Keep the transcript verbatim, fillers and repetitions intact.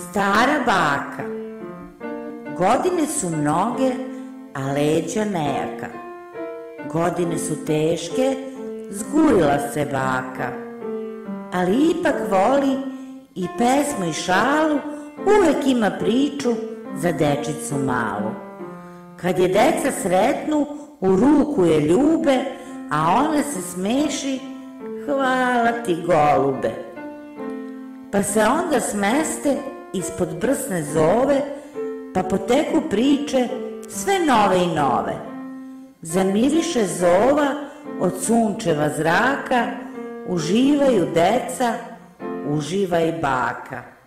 Stara baka. Godine su mnoge, a leđa nejaka. Godine su teške, zgurila se baka. Ali ipak voli i pesmu i šalu, uvek ima priču za dečicu malu. Kad je deca sretnu, u ruku je ljube, a ona se smeši, hvala ti golube. Pa se onda smeste ispod brsne zove, pa poteku priče sve nove i nove. Zamiriše zova od sunčeva zraka, uživaju deca, uživa i baka.